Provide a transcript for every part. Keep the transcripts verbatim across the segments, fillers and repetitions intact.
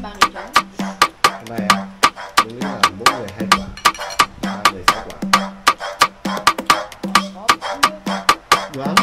ba người trứng. Hôm nay á, lý là mỗi người hai quả, ba người sáu quả. Đoán.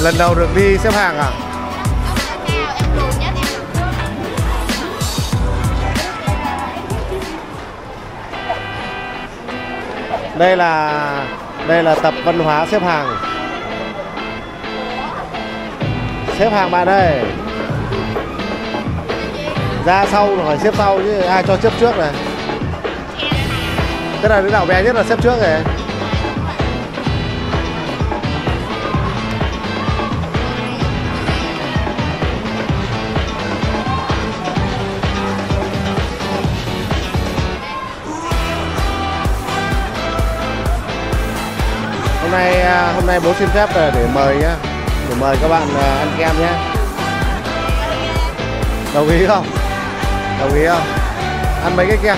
Lần đầu được đi xếp hàng à? Đây là đây là tập văn hóa xếp hàng. Xếp hàng bạn ơi. Ra sau rồi xếp sau chứ ai cho xếp trước này. Thế là đứa nào bé nhất là xếp trước rồi. Hôm nay hôm nay bố xin phép để mời nhá, để mời các bạn ăn kem nhé. Đồng ý không? Đồng ý không? Ăn mấy cái kem?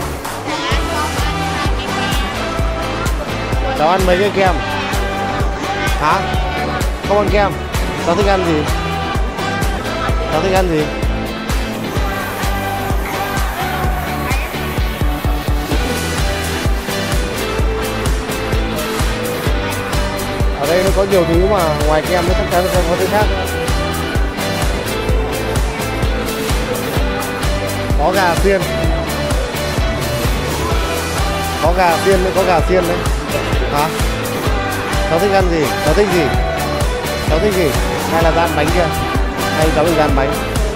Cháu ăn mấy cái kem? Hả? Không ăn kem? Cháu thích ăn gì? Cháu thích ăn gì? Ở đây nó có nhiều thứ mà ngoài kem nó chắc chắn nó có thứ khác nữa. Có gà xiên. Có gà xiên mới có gà xiên đấy. Hả? Cháu thích ăn gì? Cháu thích gì? Cháu thích gì? Hay là ăn bánh kia? Hay cháu thích ăn bánh?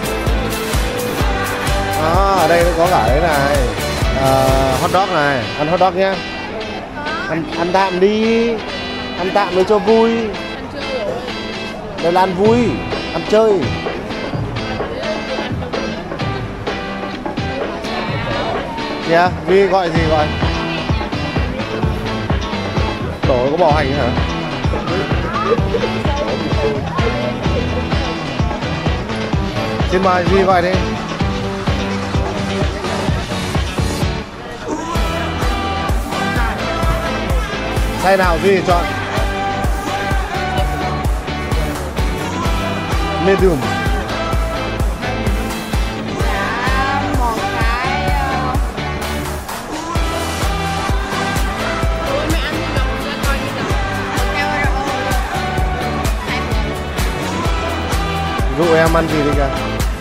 Đó, ở đây nó có cả đấy này. Uh, hot dog này, ăn hot dog nhá. Ăn, ăn tạm đi. Ăn tạm để cho vui. Đây là ăn vui, ăn chơi. Yeah, Vi gọi gì gọi? Đổ có bò hành hả? Xin mời Vi gọi đi. Size nào Vi chọn? Medium. Dụ em ăn gì đi kìa.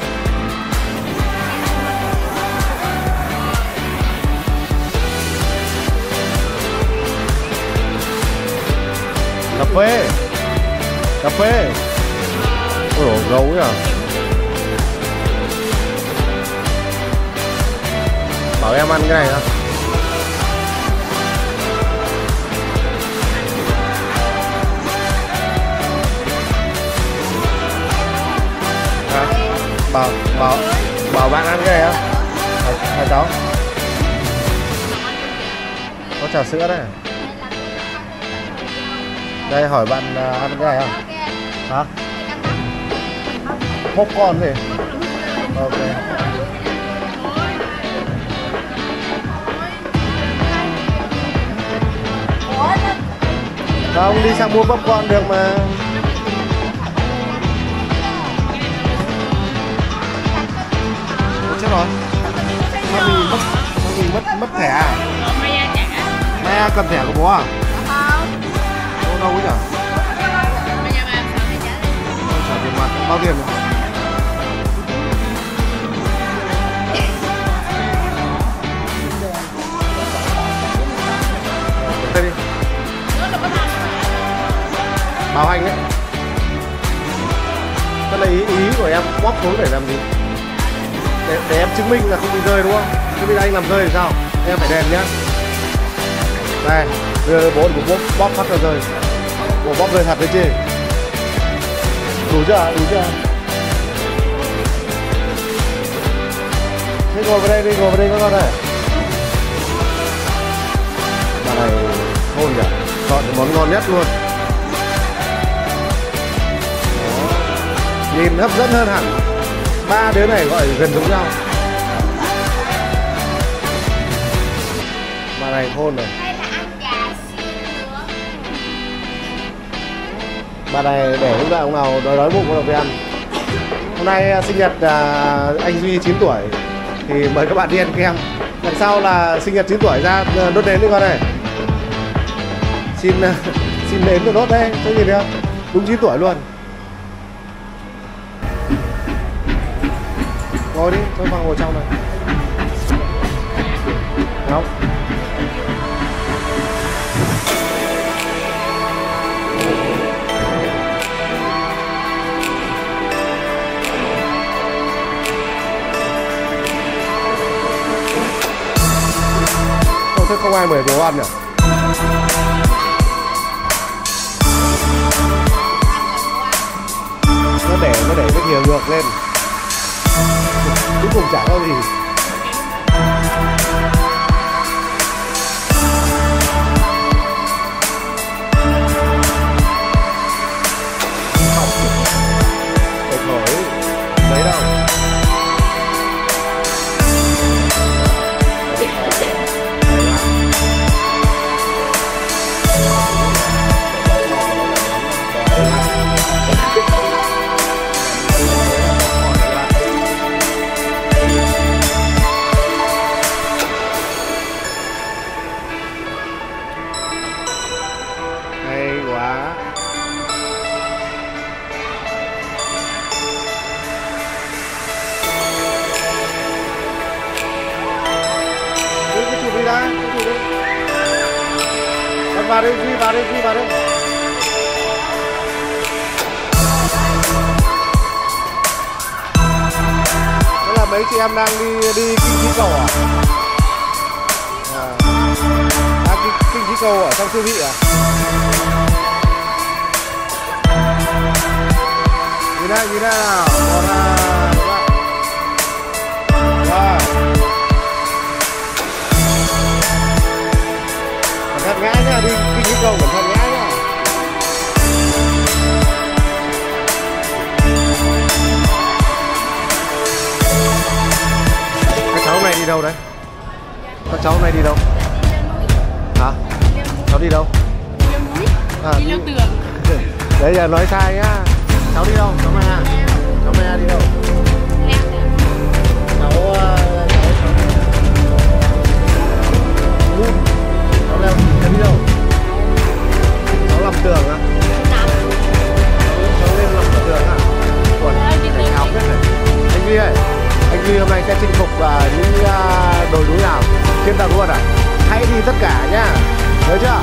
Cà phê. Cà phê. Ôi dồi, gấu nhỉ. Bảo em ăn cái này hả? Bảo, bảo, bảo bạn ăn cái này không? Hả, hả cháu? Có trà sữa đây. Đây hỏi bạn ăn cái này không? Hả? Popcorn gì? Ok. Không, đi sang mua popcorn được mà. Chết rồi. Sao mình mất, sao mình mất, mất thẻ à? Maya cầm thẻ của bố à? Đâu đâu ấy nhỉ? Trả tiền mặt, bao tiền rồi? Đây đi. Bảo hành đấy. Cái này ý, ý của em bóp xuống để làm gì? Để, để em chứng minh là không bị rơi đúng không? Chứ bây giờ anh làm rơi thì sao? Em phải đèn nhá. Đây, đưa bố của bố bóp phát ra rơi. Bố bóp rơi thật đấy chứ. Đủ chưa? Đủ chưa? Thế ngồi vào đây đi, ngồi vào đây các con này. Bà này khôn nhỉ? Chọn món ngon nhất luôn. Đó. Nhìn hấp dẫn hơn hẳn. Ba đứa này gọi gần giống nhau. Bà này khôn này. Bà này để lúc nào ông nào đói đói bụng có được ăn. Hôm nay sinh nhật uh, anh Duy chín tuổi thì mời các bạn đi ăn kem. Lần sau là sinh nhật chín tuổi ra đốt nến đi con này. Xin uh, xin nến được đốt đây, thấy gì đấy không? Đúng chín tuổi luôn. Ngồi đi, tôi vào ngồi trong này. Không. Không, thế không ai mời đồ ăn nhỉ? Nó để nó để cái thìa ngược lên. Cuối cùng chả có gì. Phải thổi đấy đâu. Hay quá. Cứ cứ chụp đi đã, cứ chụp đi. Bắt vào đây, Duy vào đây, Duy vào đây. Thế là mấy chị em đang đi đi kinh khí cầu à? À, à kinh, kinh khí cầu ở trong siêu thị à? Nhìn đây, nhìn đây nào. Còn là... Rồi. Cẩn thận ngã nhá, đi kinh khí cầu cẩn thận ngã nhá. Các cháu này đi đâu đấy? Các cháu này đi đâu? Hả? Cháu đi đâu? À, đi leo tường. Đấy giờ nói sai nhá. Cháu đi đâu? Cháu Maya. Cháu Maya đi đâu? Leo tường. Cháu cháu cháu cháu leo cháu đi đâu? Cháu làm tường á? Cháu lên làm tường á? Quần cảnh áo hết này. Anh Duy ơi, anh Duy hôm nay sẽ chinh phục uh, những uh, đồi núi nào trên tàu luôn à? Hãy đi tất cả nhá. Nhớ chưa?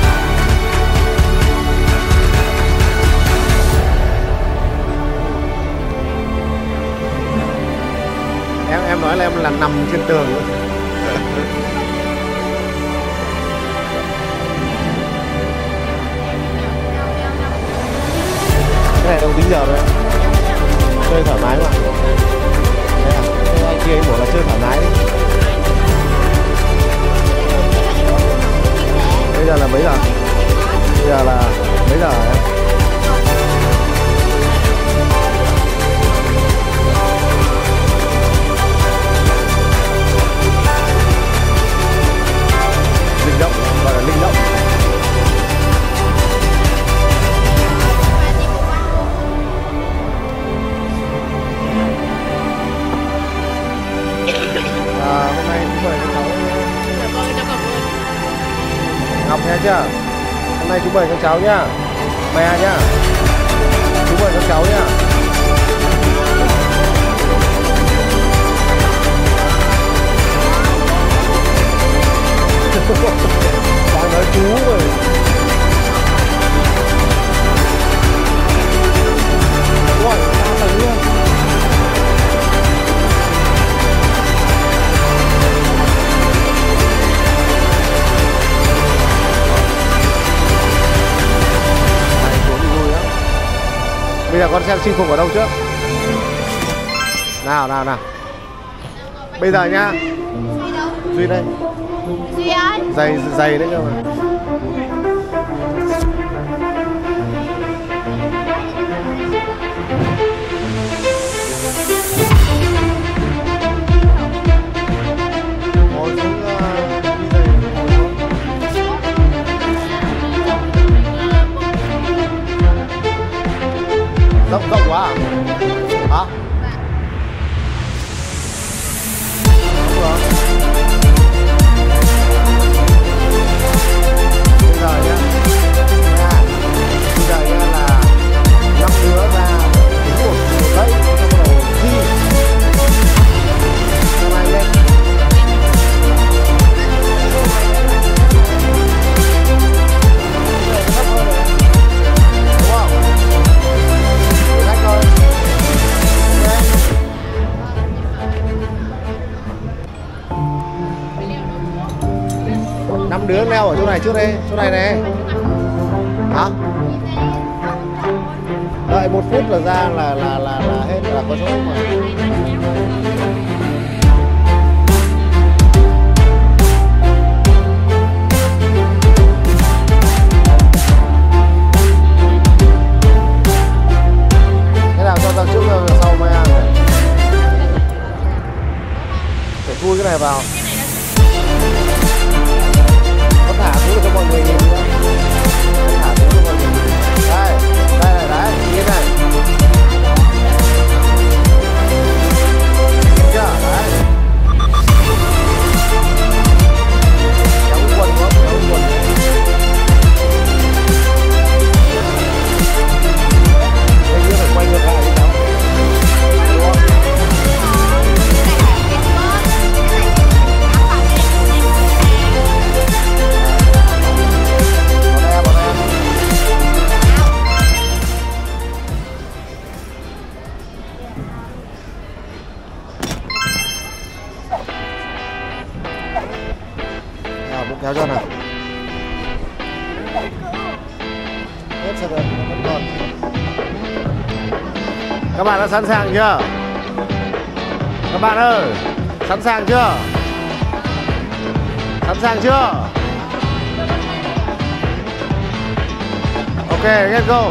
Em em nói là em là nằm trên tường nữa. Cái này đâu tính giờ rồi. Chơi thoải mái mà. Đấy à? Thế anh kia anh bảo là chơi thoải mái đi. Bây giờ là mấy giờ? Bây giờ là mấy giờ em? Linh động, gọi là linh động. À, hôm nay chú mời các cháu Ngọc nha chưa? Hôm nay chú mời các cháu nhá. Mẹ nhá. Chú mời các cháu nhá. Đang nói chú rồi. Ôi, sao tầng luôn. Bây giờ con xem chinh phục ở đâu trước. Nào nào nào. Bây giờ nhá. Duy đây. Duy ơi. Giày giày đấy cơ mà. Ngồi xuống đi giày. Rộng rộng quá à? Hả? Đúng rồi. Bây giờ nhá. À, bây giờ nhá là năm đứa ra tính một cây cho bắt đầu thi. đang leo ở chỗ này trước đây, chỗ này này. Hả? Đợi một phút là ra là là là là hết, là có chỗ mà. Thế nào cho ra trước rồi sau mới ăn này. Phải chui cái này vào. Có thả xuống cho mọi người nhìn nữa. Thả xuống cho mọi người nhìn. Đây, đây này, đấy, như thế này. Được chưa? Đấy. Kéo cái quần quá, kéo cái quần. Đây cứ phải quay ngược lại đi cháu. Đúng không? Kéo cho nào. Hết sạch rồi, vẫn còn. Các bạn đã sẵn sàng chưa? Các bạn ơi, sẵn sàng chưa? Sẵn sàng chưa? Ok, let's go.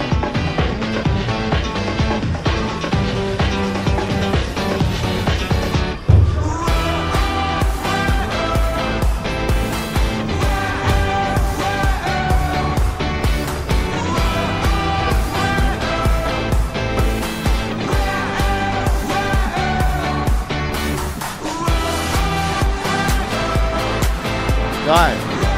Rồi.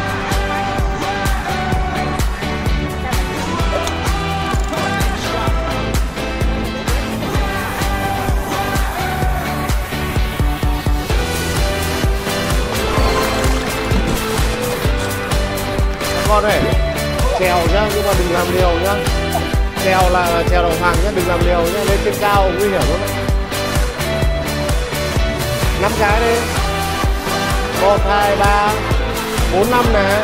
Con này trèo nhá, nhưng mà đừng làm liều nhá. Trèo là trèo đồng hàng nhá, đừng làm liều nhá, lên trên cao nguy hiểm lắm. Năm cái đi. Một, hai, ba, bốn, năm nè.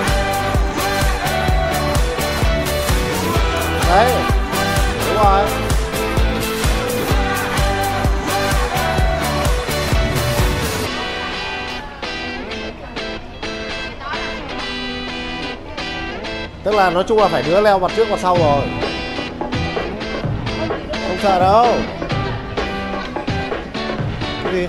Đấy. Đúng rồi. Tức là nói chung là phải đứa leo mặt trước mặt sau rồi. Không sợ đâu. Cái gì?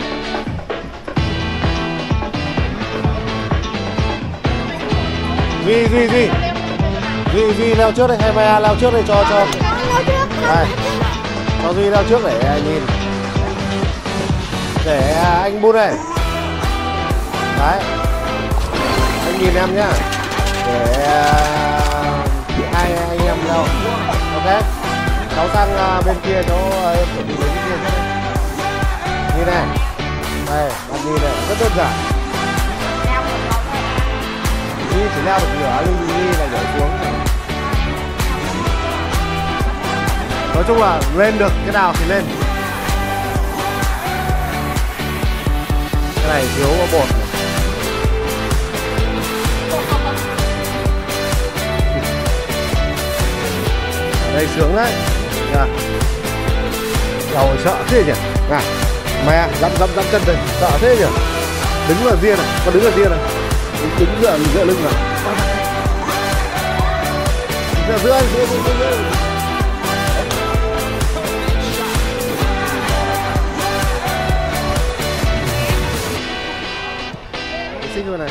Duy, Duy, Duy Duy, Duy leo trước đây, hay Maya leo trước đây cho cho đây. Cho Duy leo trước để nhìn. Để anh bút đây. Đấy. Anh nhìn em nhá. Để hai anh em leo. Ok. Cháu sang bên kia, cháu em phải đi đến bên kia trước đây. Nhìn này. Đây, bạn nhìn này, rất đơn giản. Duy chỉ leo được nửa, Duy là nhảy xuống. Nói chung là lên được cái nào thì lên. Cái này thiếu có bột này. Ở đây sướng đấy. Đầu sợ thế nhỉ. Này, mẹ dẫm dẫm dẫm chân đây, sợ thế nhỉ. Đứng ở riêng này, con đứng ở riêng này. Đứng dựa dựa lưng vào. Dựa giữa giữa giữa giữa. Xích luôn này.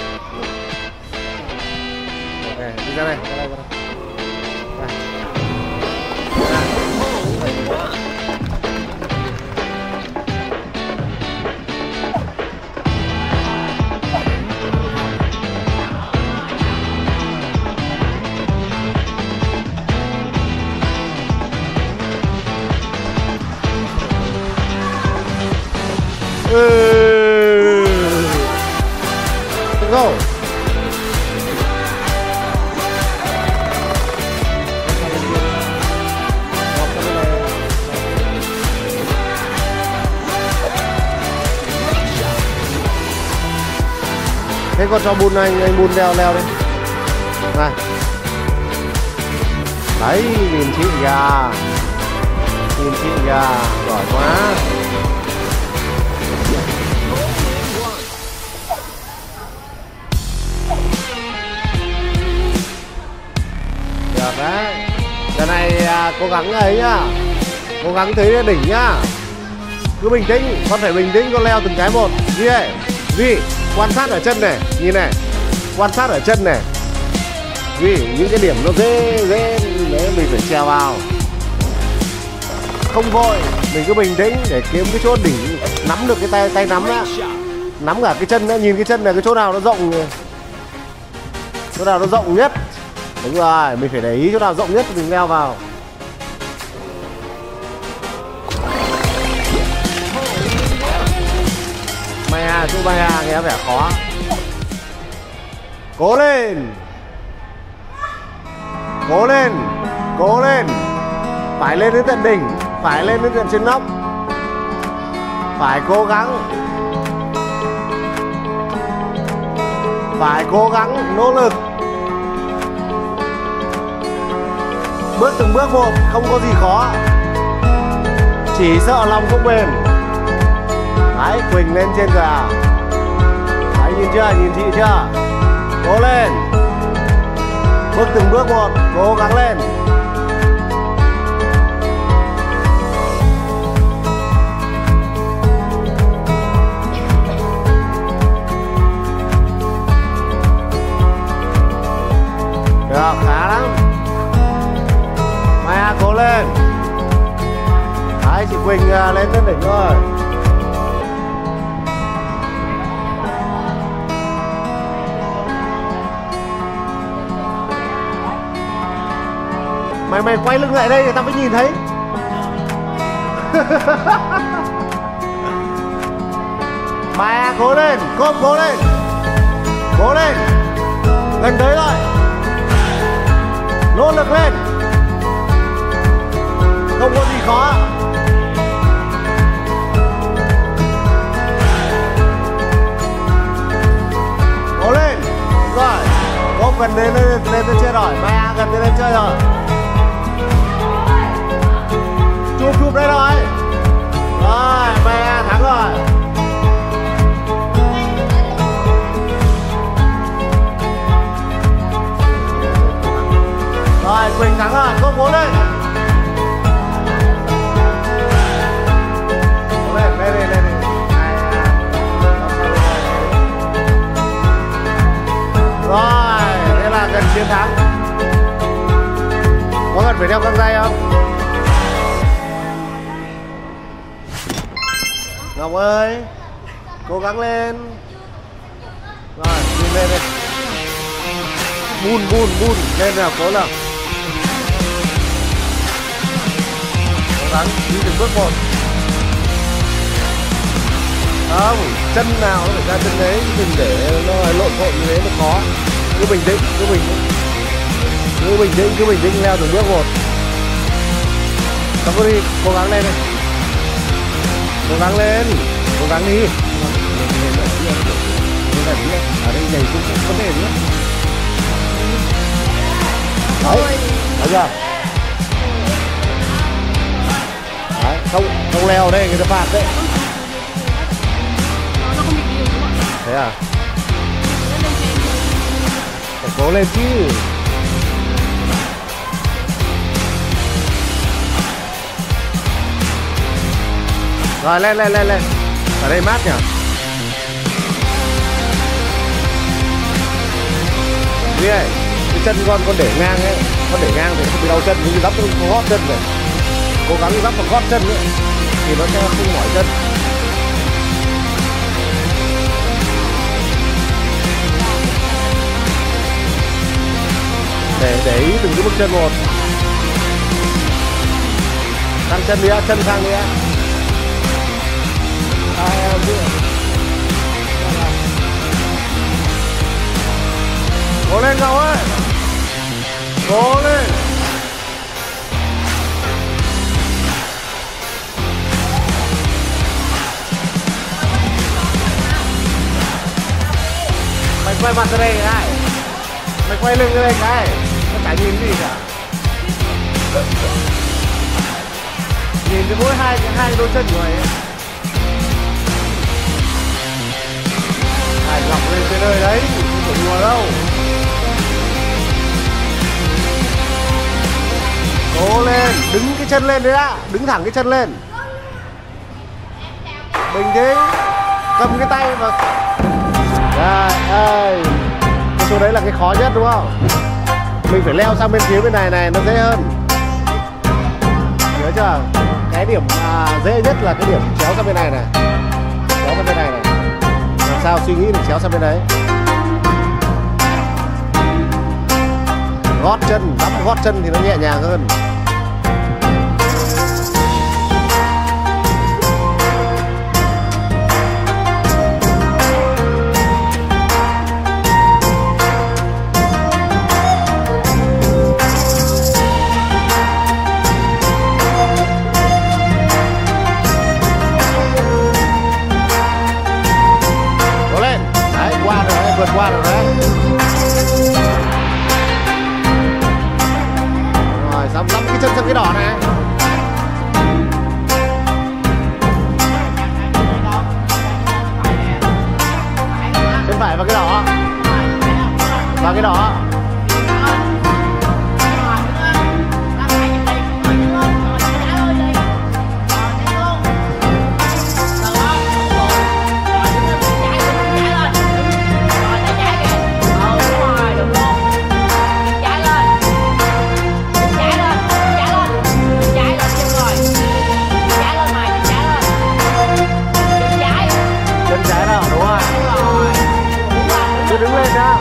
Ok, đi ra này, ra đây, ra đây. Go. Thế thế con cho bun anh anh bun leo leo đi này. Đấy, nhìn chị kìa, nhìn chị kìa, giỏi quá. Được đấy. Lần này à, cố gắng ấy nhá, cố gắng tới đỉnh nhá. Cứ bình tĩnh, con phải bình tĩnh, con leo từng cái một. Ghi này, ghi, quan sát ở chân này, nhìn này, quan sát ở chân này. Ghi những cái điểm nó dễ dễ đấy mình phải trèo vào. Không vội, mình cứ bình tĩnh để kiếm cái chỗ đỉnh, nắm được cái tay tay nắm á, nắm cả cái chân á, nhìn cái chân này cái chỗ nào nó rộng, chỗ nào nó rộng nhất. Đúng rồi, mình phải để ý chỗ nào rộng nhất thì mình leo vào. Maya, chỗ Maya nghe vẻ khó. Cố lên, cố lên, cố lên. Phải lên đến tận đỉnh, phải lên đến tận trên nóc. Phải cố gắng, phải cố gắng, nỗ lực. Bước từng bước một, không có gì khó. Chỉ sợ lòng không bền. Đấy, Quỳnh lên trên rồi à. Đấy, nhìn chưa, nhìn chị chưa. Cố lên. Bước từng bước một, cố gắng lên. Được, khá lắm. Maya cố lên. Đấy, chị Quỳnh lên tới đỉnh rồi. Mày mày quay lưng lại đây người ta mới nhìn thấy. Maya cố lên, cốp cố lên. Cố lên. Gần tới rồi. Nỗ lực lên. Không có gì khó. Cố lên. Rồi. Cốp gần đến lên lên trên rồi. Maya gần đến lên chơi rồi. Chụp chụp đây rồi. Rồi, Maya thắng rồi. Rồi, Quỳnh thắng rồi, cố cố lên. Cố lên, lên lên lên. Rồi, thế là gần chiến thắng. Có cần phải đeo găng tay không? Ngọc ơi, cố gắng lên. Rồi, nhìn lên đây. Bun, bun, bun, lên nào, cố nào. Cố gắng, đi từng bước một. Không, chân nào nó phải ra chân đấy, đừng để nó lộn xộn như thế nó khó. Cứ bình tĩnh, cứ bình tĩnh. Cứ bình tĩnh, cứ bình tĩnh leo từng bước một. Xong rồi đi, cố gắng lên đây. Cố gắng lên, cố gắng đi. Ở đây nhảy cũng có vấn đề nữa. Đấy, thấy chưa? Đấy, không, không leo ở đây người ta phạt đấy. Thế à? Phải cố lên chứ. Rồi lên lên lên lên. Ở đây mát nhỉ. Đi này, cái chân con con để ngang ấy, con để ngang thì không bị đau chân, nhưng dắp nó gót chân rồi. Cố gắng dắp vào gót chân nữa thì nó sẽ không mỏi chân. Để để ý từng cái bước chân một. Sang chân đi á, chân sang đi á. Cố lên Ngọc ơi. Cố lên. Mày quay mặt ra đây này, mày quay lưng ra đây cái, nó chả nhìn gì cả. Nhìn cái mỗi hai cái hai đôi chân của mày ấy. Phải lọc lên cái nơi đấy, không phải đùa đâu. Cố lên, đứng cái chân lên đấy ạ, đứng thẳng cái chân lên. Bình tĩnh, cầm cái tay và đây, đây. Cái chỗ đấy là cái khó nhất đúng không? Mình phải leo sang bên phía bên này này, nó dễ hơn. Nhớ chưa? Cái điểm à, dễ nhất là cái điểm chéo sang bên này này. Chéo sang bên này này. Làm sao suy nghĩ được chéo sang bên đấy. Gót chân, đắp gót chân thì nó nhẹ nhàng hơn. Vượt qua rồi đấy. Rồi, dám lắm cái chân sang cái đỏ này. Chân phải vào cái đỏ. Vào cái đỏ. Đứng lên nha.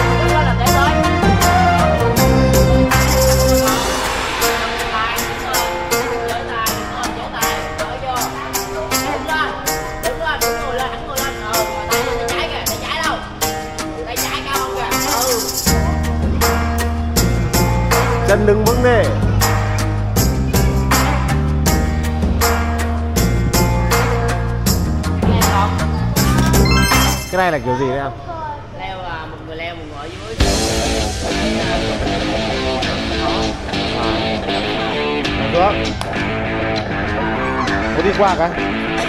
Chân đứng vững đi. Cái này là kiểu gì đấy em? Leo là một người leo, một người ở dưới. Được. Có đi qua cái.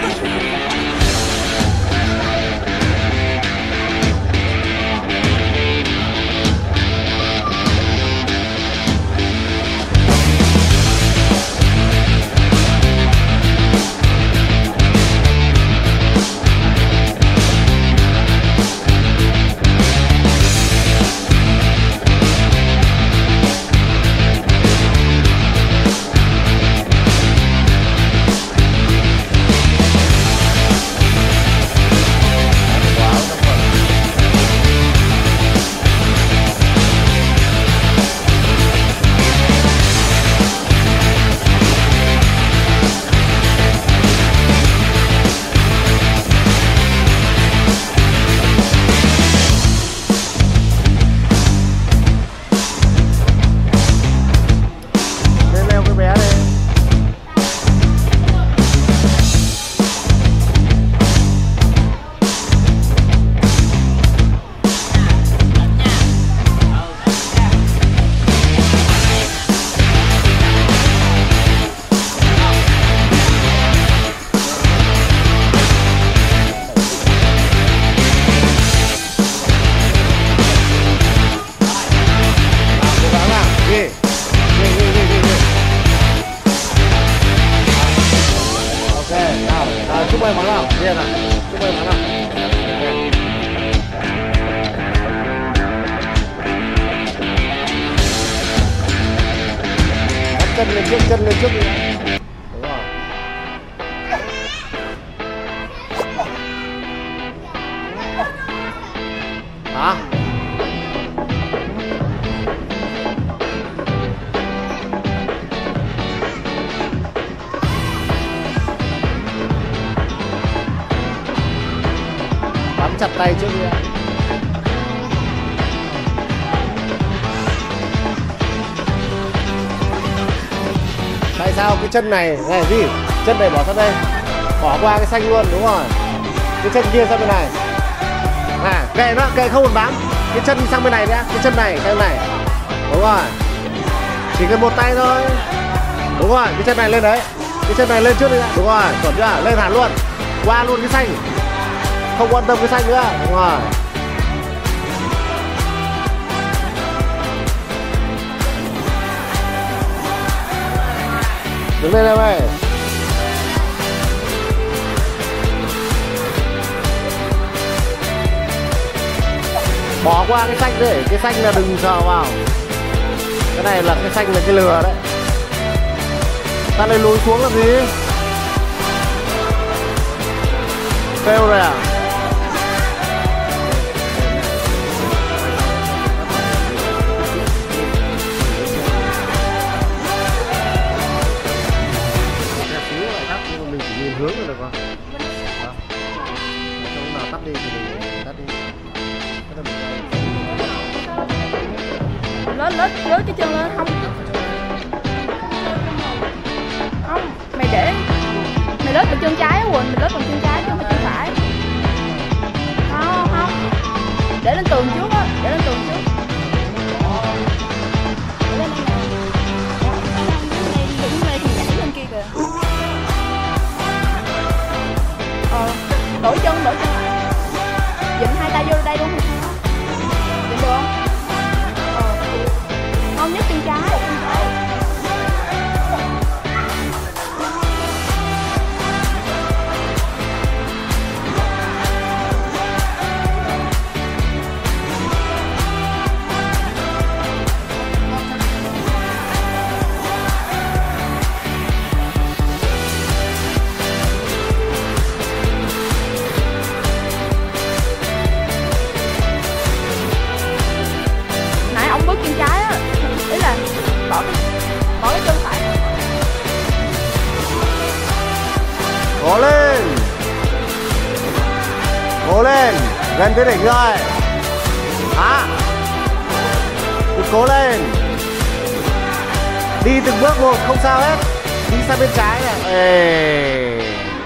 Chúc may mắn nào, Điền à, chúc may mắn nào. Bắt chân lên trước, chân lên trước đi. Đúng rồi. Hả? Bám chặt tay trước đi. Tại sao cái chân này này gì? Chân này bỏ sang đây, bỏ qua cái xanh luôn, đúng rồi. Cái chân kia sang bên này. À. Kệ nó, kệ không còn bám. Cái chân sang bên này nhá, cái chân này, cái này. Đúng rồi. Chỉ cần một tay thôi. Đúng rồi, cái chân này lên đấy. Cái chân này lên trước đi. Đúng rồi, chuẩn chưa? Lên hẳn luôn. Qua luôn cái xanh. Không quan tâm cái xanh nữa. Đúng rồi. Đứng lên em ơi. Bỏ qua cái xanh đấy, cái xanh là đừng sờ vào. Cái này là cái xanh là cái lừa đấy. Ta lại lùi xuống làm gì? Fail rồi à? Mình chỉ nhìn hướng là được không? Trong nào tắt đi thì mình tắt đi. Lết lết lết cái chân lên. Không không mày để mày lết bằng chân trái á Quỳnh, mày lết bằng chân trái chứ không phải chân phải. Không không để lên tường trước á, để lên tường trước. Để lên đây nè. Đứng đây thì nhảy lên kia kìa. Ờ đổi chân đổi chân lại. Dịnh hai tay vô đây luôn. Dịnh được không? Không, nhấc chân trái. Nãy ông bước chân trái á, ý là bỏ cái bỏ cái chân phải. Cố lên, cố lên, gần tới đỉnh rồi. Hả? Cứ cố lên. Đi từng bước một, không sao hết. Đi sang bên trái này. Ê.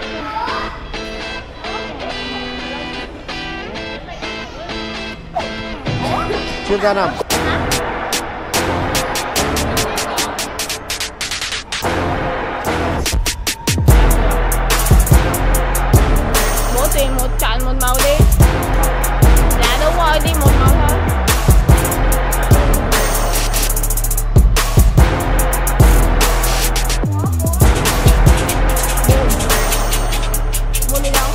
Chuyên gia nằm. Mỗi tiền một chọn một màu đi. Dạ đúng rồi, đi một màu thôi. Mua đi đâu?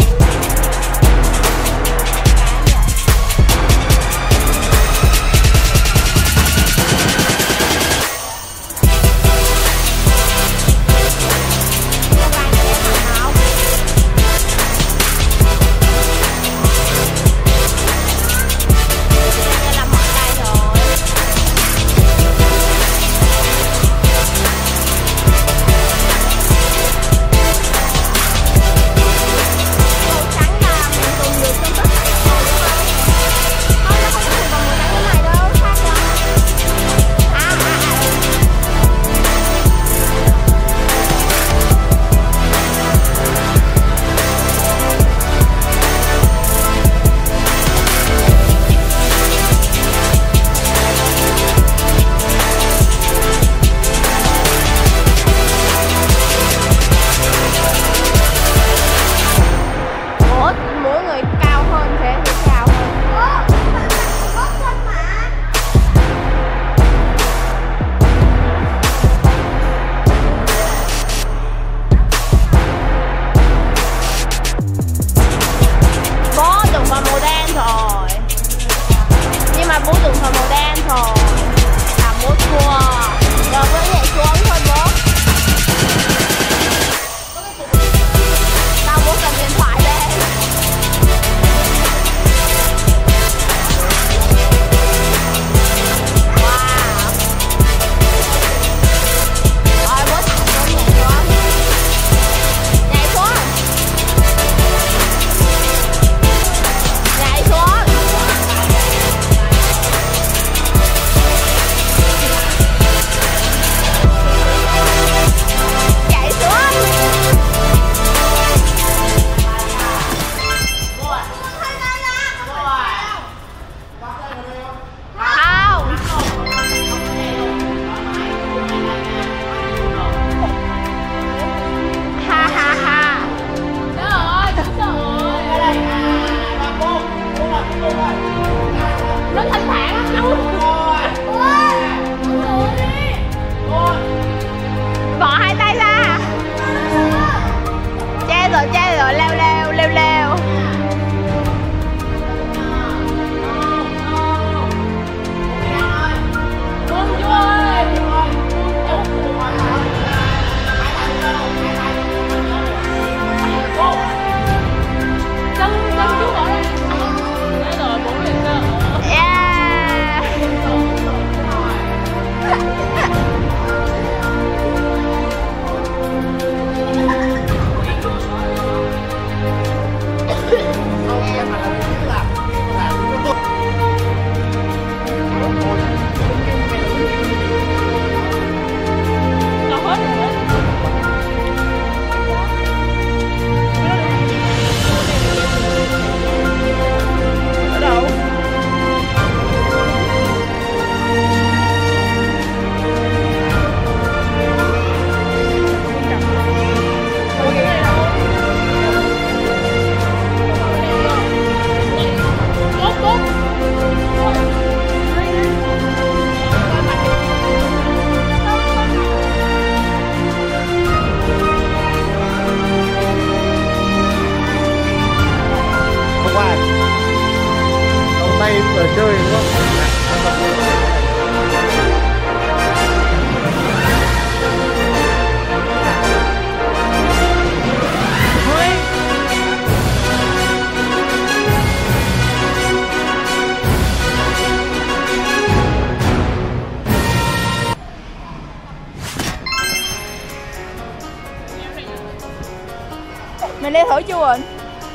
Mày leo thử chưa Quỳnh?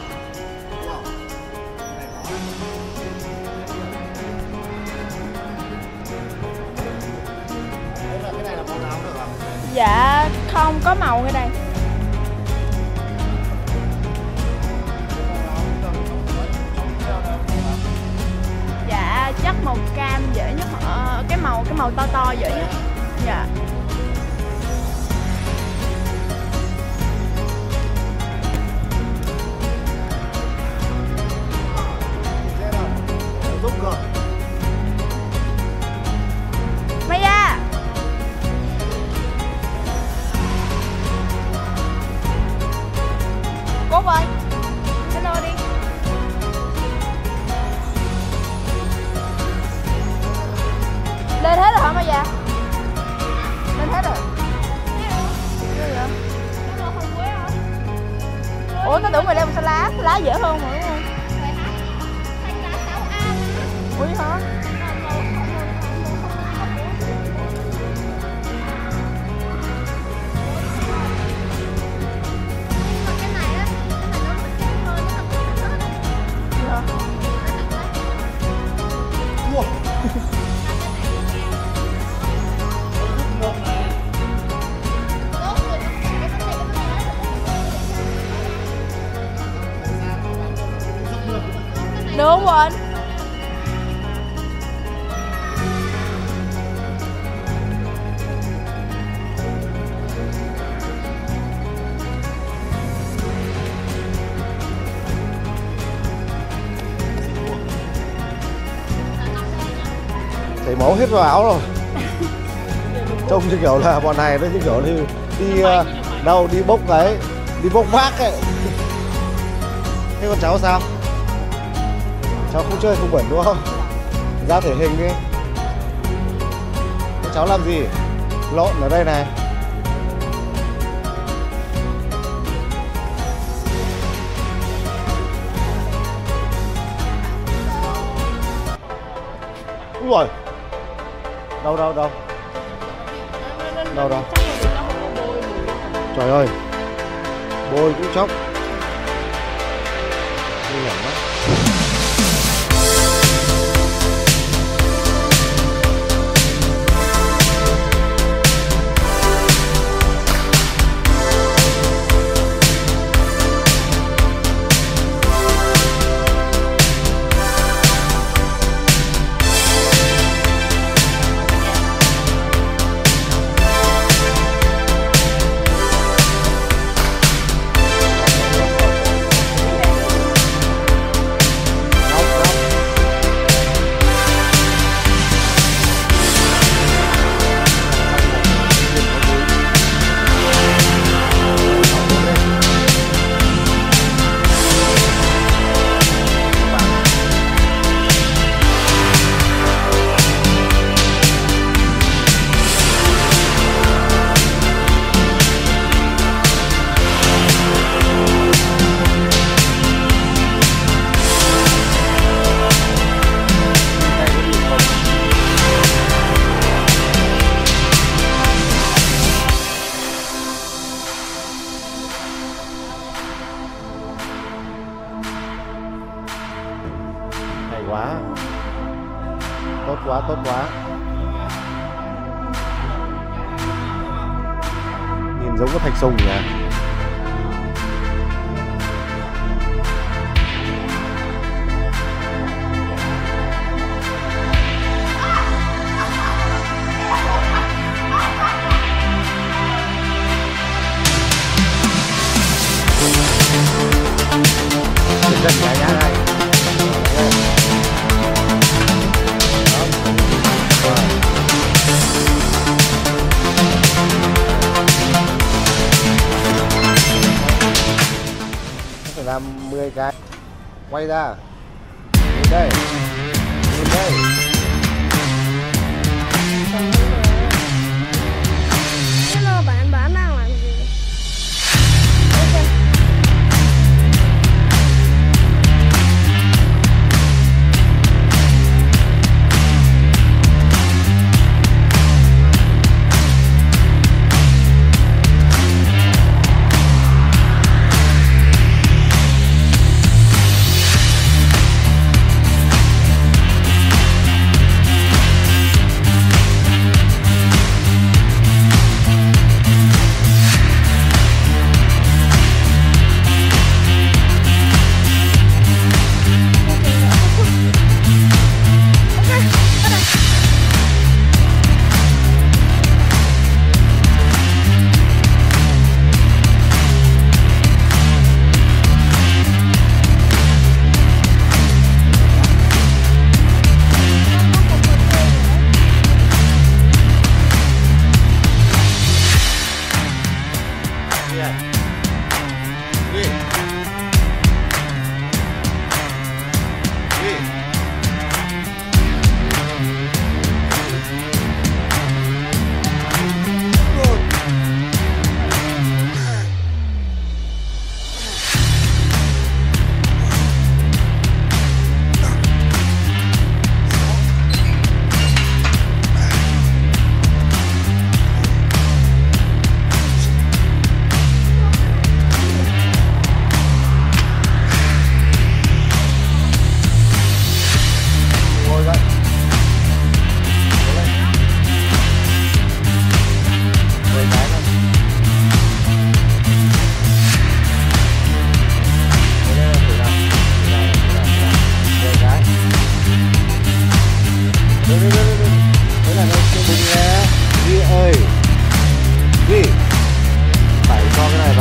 Cái này là màu nào được không? Dạ không có màu ngay đây. Dạ chắc màu cam dễ nhất, ờ, cái màu cái màu to to dễ nhất. Dạ. Giúp cơ. Maya. Cốt ơi. Hello đi. Lên hết rồi hả Maya? Lên hết rồi. Ủa nó tưởng mày leo một xà lá, xà lá dễ hơn mà đúng không? Ủa vậy hả? Được không Quỳnh? Chảy máu hết vào áo rồi. Trông như kiểu là bọn này nó như kiểu đi đi uh, đâu đi bốc cái đi bốc vác ấy. Thế con cháu sao? Cháu không chơi không bẩn đúng không? Ra thể hình đi. Thế cháu làm gì? Lộn ở đây này. Úi rồi. Đâu đâu đâu. Đâu đâu. Trời ơi. Bôi cũng chóc. Nguy hiểm lắm. Quá tốt quá tốt quá, nhìn giống cái thạch sùng nhỉ. Rất nhẹ nhàng này. Phải làm mười cái. Quay ra. Nhìn đây. Nhìn đây. Hello bạn, bạn đang làm gì?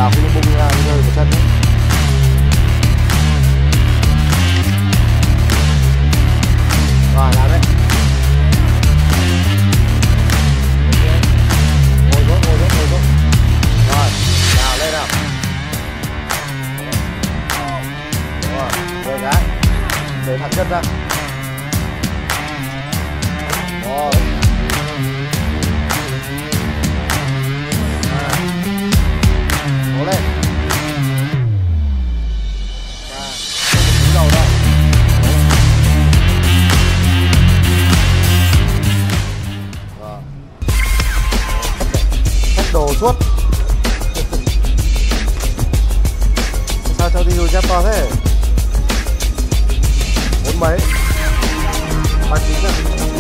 vào khi bung ra rơi một chân đấy. Rồi làm đấy. Ngồi xuống, ngồi xuống, ngồi xuống. Rồi, nào lên nào. Rồi, rồi cái. Để thẳng chân ra. Rồi. Cố lên. Và không đầu đâu. Rồi. Xách đồ suốt. Sao cho đi dép to thế? Bốn mấy? Ba chín à?